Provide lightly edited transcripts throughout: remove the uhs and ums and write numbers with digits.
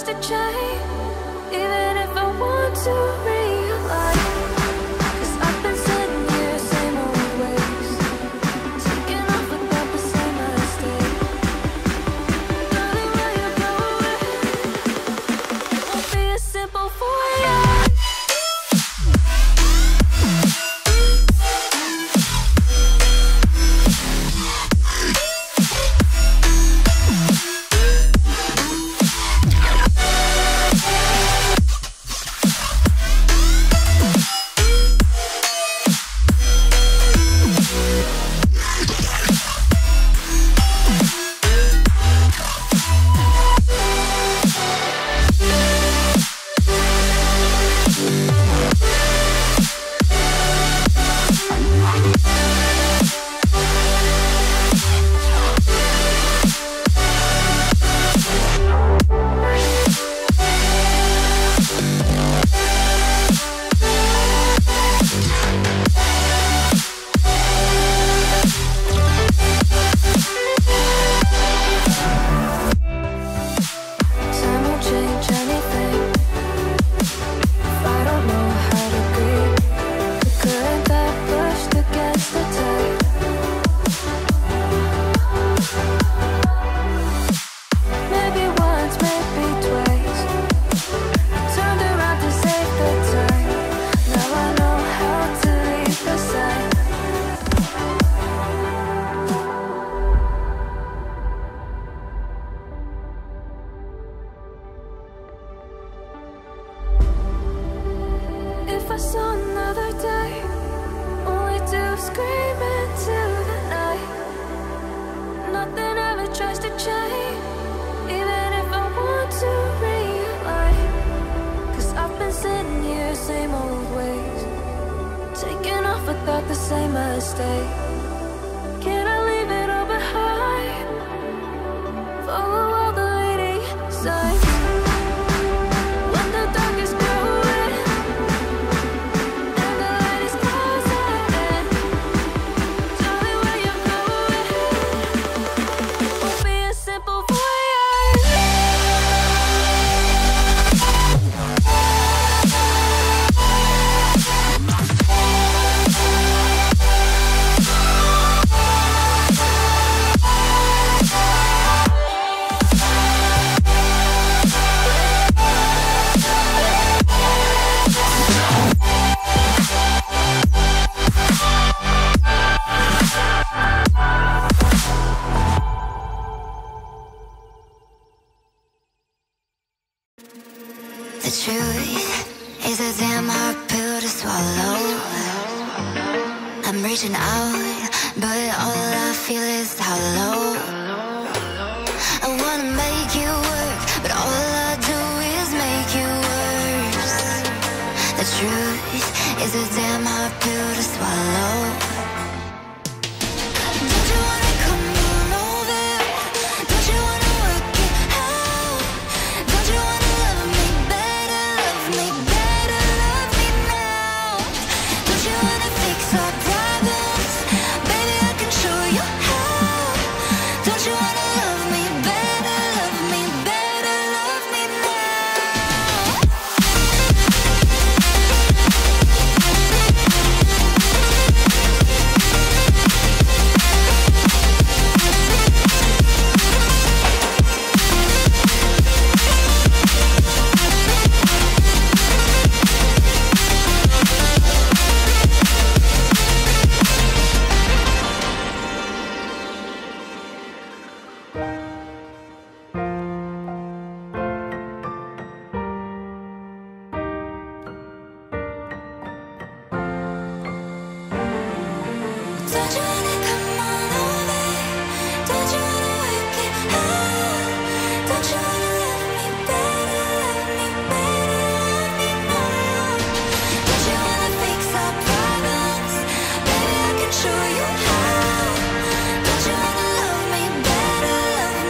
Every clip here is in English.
to change, even if I want to realize. 'Cause I've been sitting here, same old ways, taking off without the same mistake. Darling, where you going? It won't be as simple for you. If I saw another day, only to scream into the night. Nothing ever tries to change, even if I want to realize. 'Cause I've been sitting here, same old ways, taking off without the same mistake. Can I leave it all behind? Follow all the leading signs. When the dark is growing and the light is closing in, darling, where you going? Won't be as simple for you. The truth is a damn hard pill to swallow. I'm reaching out, but all I feel is hollow. I wanna make you work, but all I do is make you worse. The truth is a damn hard pill to swallow. Don't you wanna come on over? Don't you wanna work it out? Don't you wanna love me better, love me better, love me now? Don't you wanna fix our problems? Baby, I can show you how. Don't you wanna love me better, love me better, love me now? Don't you wanna come on over? Don't you wanna work it out? Don't you wanna love me better, love me better, love me now? Don't you wanna fix our problems? Baby, I can show you how. Don't you wanna love me better, love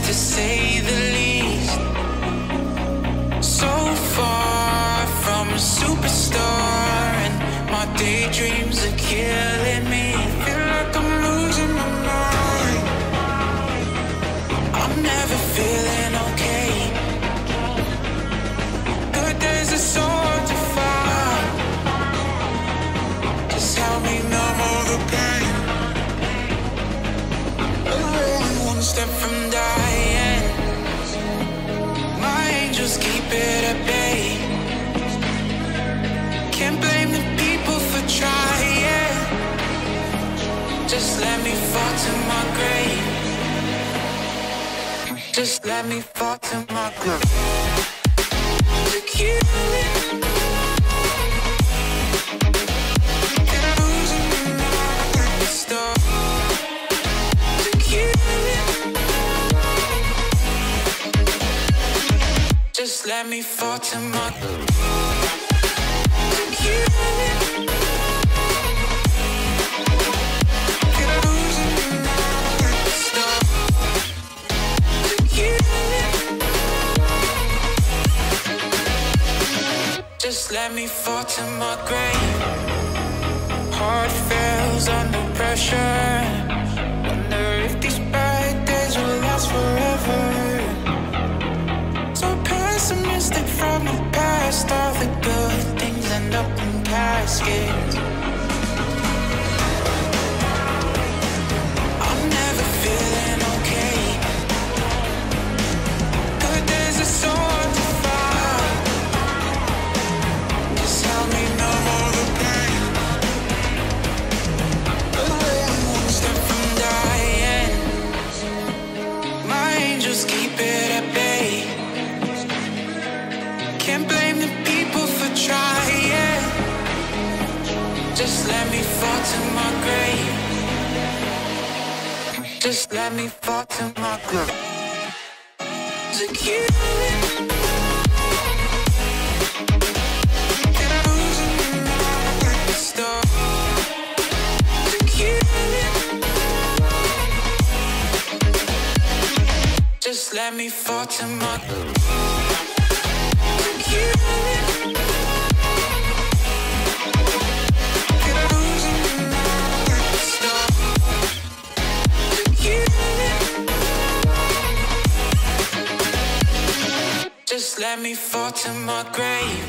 to say the least. So far from a superstar, and my daydreams are killing me. Feel like I'm losing my mind. I'm never feeling okay. Good days are so hard to find. Just help me numb all the pain. One step from dying. My angels keep it at bay. Can't blame the people for trying. Just let me fall to my grave. Just let me fall to my grave. To kill it. Just let me fall to my Just let me fall to my grave. Heart fails under pressure. Wonder if these bad days will last forever. So pessimistic from the past. All the good things end up in caskets. I'm never feeling okay. Good days are so hard to find. Just help me numb all the pain. One step from dying. My angels keep it at bay. Can't blame the people for trying. Just let me fall to my grave. Just let me fall to my grave. To kill it. To kill it. Just let me fall to my grave. Just let me fall to my grave.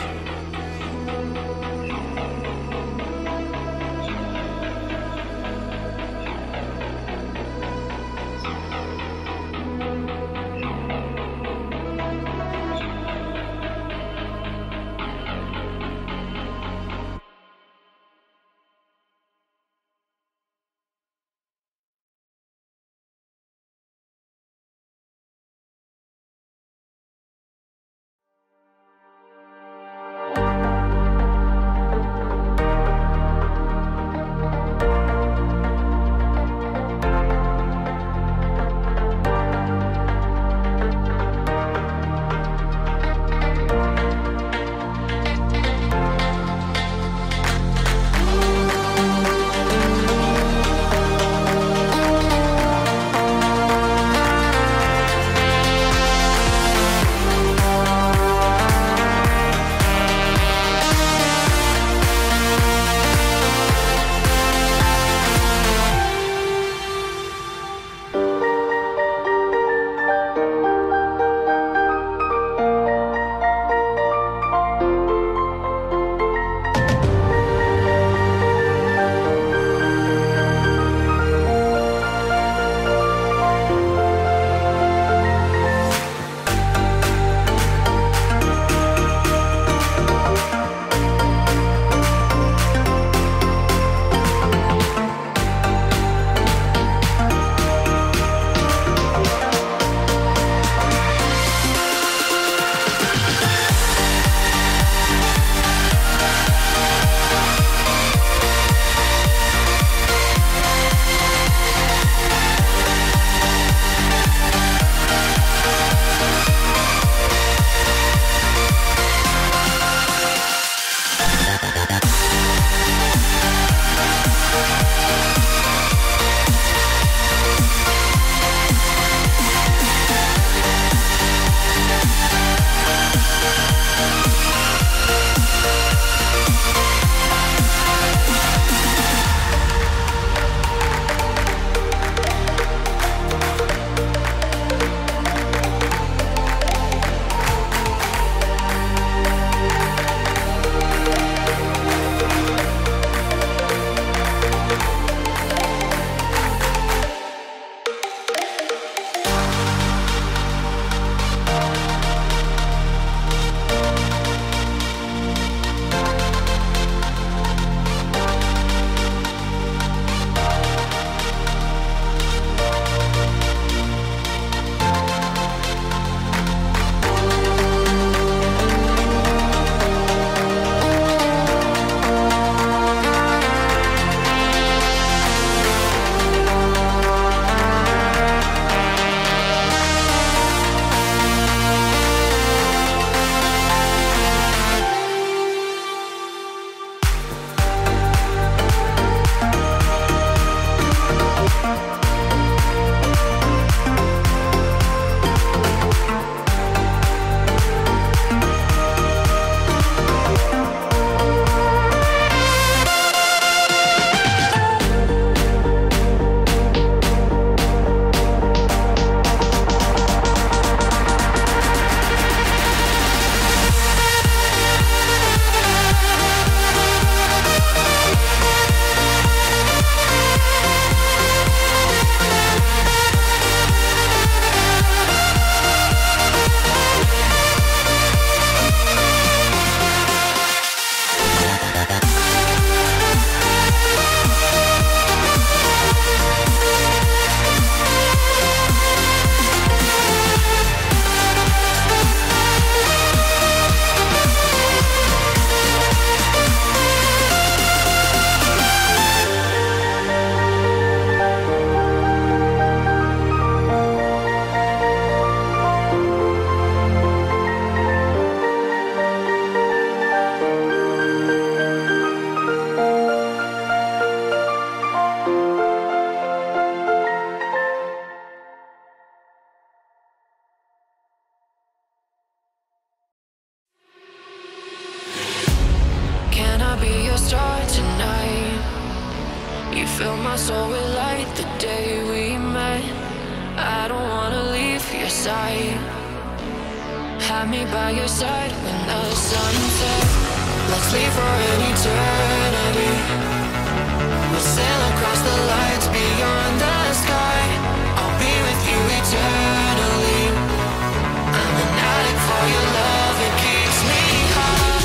fill my soul with light the day we met. I don't wanna leave your side. Have me by your side when the sun sets. Let's leave for an eternity. We'll sail across the lights beyond the sky. I'll be with you eternally. I'm an addict for your love, it keeps me high.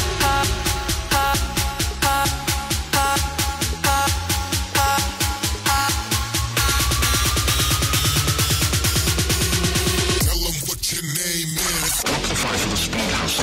Tell them what your name is. Amplify for the speakers.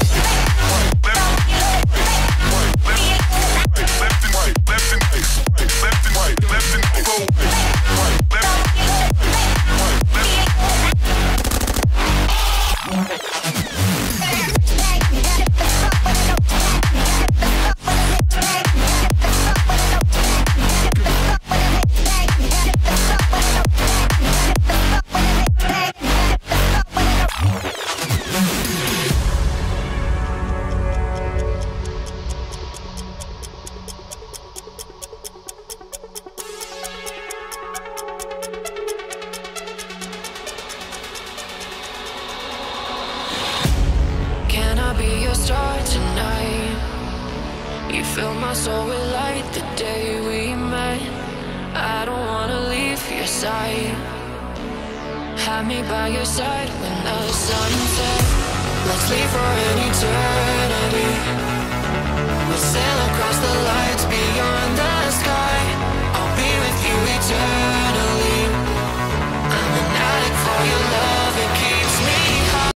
Can I be your star tonight? You fill my soul with light the day we met. I don't wanna leave your side. Have me by your side when the sun sets. Let's leave for an eternity. We'll sail across the lights beyond the